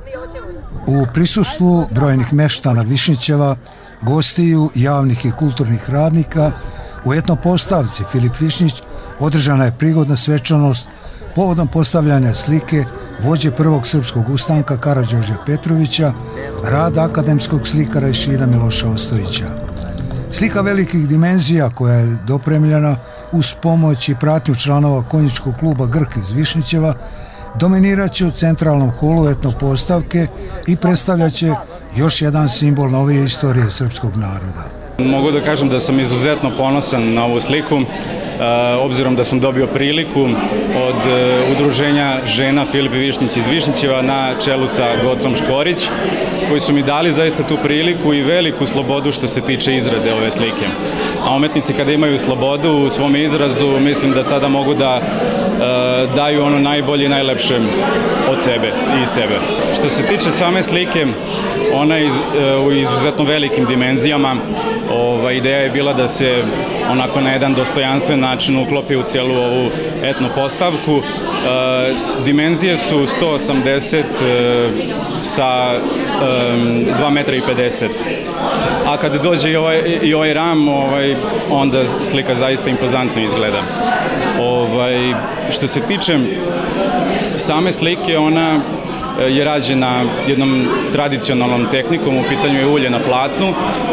U prisustvu brojnih meštana Višnjićeva, gostiju, javnih i kulturnih radnika, u etnopostavci Filip Višnjić održana je prigodna svečanost povodom postavljanja slike vođe prvog srpskog ustanka Karađorđa Petrovića, rada akademskog slikara iz Šida Miloša Ostojića. Slika velikih dimenzija koja je dopremljena uz pomoć i pratnju članova konjičkog kluba Grk iz Višnjićeva dominirat će u centralnom holu etnopostavke i predstavljat će još jedan simbol novije istorije srpskog naroda. Mogu da kažem da sam izuzetno ponosan na ovu sliku, obzirom da sam dobio priliku od udruženja žena Filip Višnjić iz Višnjićeva na čelu sa Gocom Škorić, koji su mi dali zaista tu priliku i veliku slobodu što se tiče izrade ove slike. A umetnici kada imaju slobodu u svom izrazu, mislim da tada mogu da daju ono najbolje i najlepše od sebe i sebe. Što se tiče same slike, ona je u izuzetno velikim dimenzijama. Ideja je bila da se onako na jedan dostojanstven način uklopi u cijelu ovu etno postavku. Dimenzije su 180 sa 2,50 metra. A kad dođe i ovaj ram, onda slika zaista impozantno izgleda. Što se tiče same slike, ona je rađena jednom tradicionalnom tehnikom, u pitanju je ulje na platnu.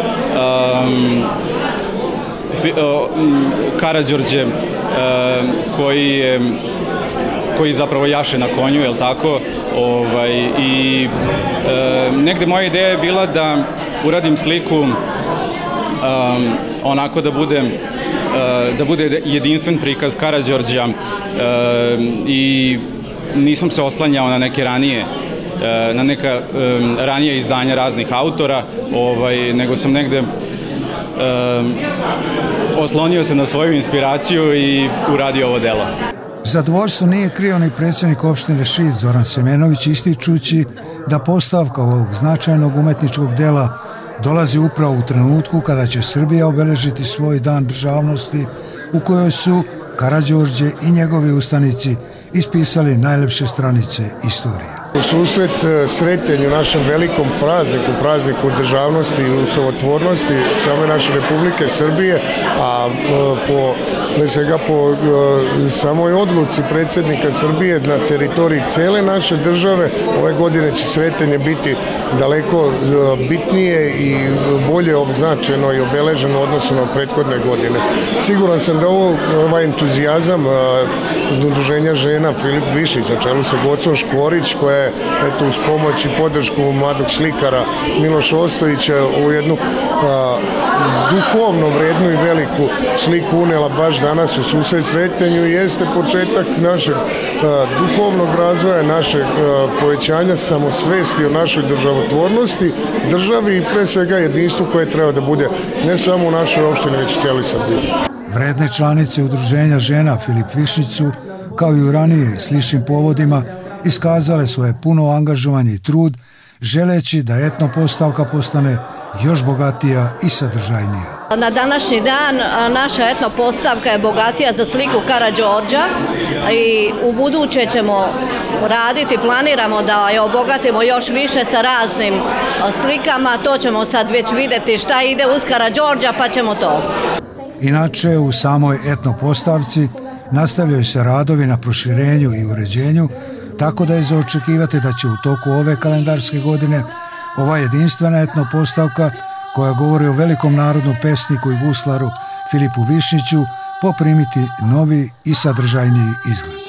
Karađorđe koji zapravo jaše na konju, je li tako? I negde moja ideja je bila da uradim sliku onako da bude jedinstven prikaz Karađorđa i nisam se oslanjao na neka ranija izdanja raznih autora, nego sam negde oslonio se na svoju inspiraciju i uradio ovo delo. Zadovoljstvo nije krio ni predsjednik opštine Šid Zoran Semenović, ističući da postavka ovog značajnog umetničkog dela dolazi upravo u trenutku kada će Srbija obeležiti svoj dan državnosti, u kojoj su Karađorđe i njegovi ustanici ispisali najlepše stranice istorije. U susret sretenju našem velikom prazniku državnosti i ustavotvornosti same naše Republike Srbije, a pre svega po samoj odluci predsjednika Srbije na teritoriji cele naše države, ove godine će sretenje biti daleko bitnije i bolje označeno i obeleženo odnosno na prethodne godine. Siguran sam da ovaj entuzijazam udruženja žena Filip Višnjić na čelu sa Gocom Škorić, koja je uz pomoć i podršku mladog slikara Miloša Ostojića u jednu duhovno vrednu i veliku sliku unela baš danas u susret sretenju, jeste početak našeg duhovnog razvoja, našeg povećanja samosvesti o našoj državotvornosti, državi i pre svega jedinstvu koje treba da bude ne samo u našoj opštini, već u cijeloj Srbiji. Vredne članice udruženja žena Filip Višnjić su, kao i u ranije sličnim povodima, iskazale svoje puno angažovanje i trud, želeći da etno postavka postane još bogatija i sadržajnija. Na današnji dan naša etno postavka je bogatija za sliku Karađorđa i u buduće ćemo raditi, planiramo da je obogatimo još više sa raznim slikama, to ćemo sad već vidjeti šta ide uz Karađorđa, pa ćemo to. Inače, u samoj etno postavci nastavljaju se radovi na proširenju i uređenju, tako da je za očekivati da će u toku ove kalendarske godine ova jedinstvena etno postavka, koja govori o velikom narodnom pesniku i guslaru Filipu Višnjiću, poprimiti novi i sadržajniji izgled.